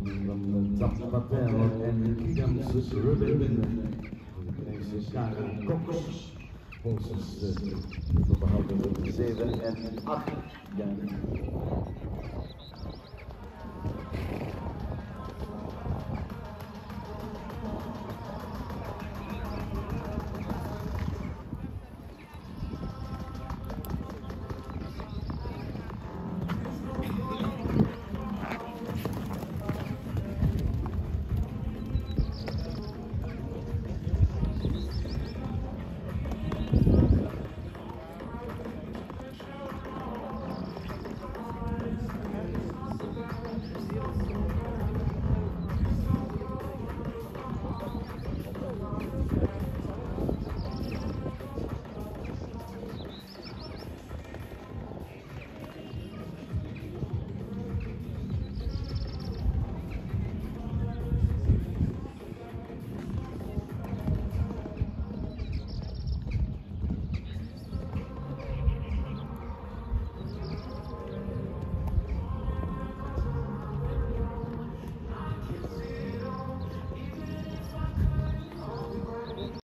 van Tap Patel en Kigams Rubin. Deze Karel Kokkers. Volgens de behouden 7 en 8 jaar.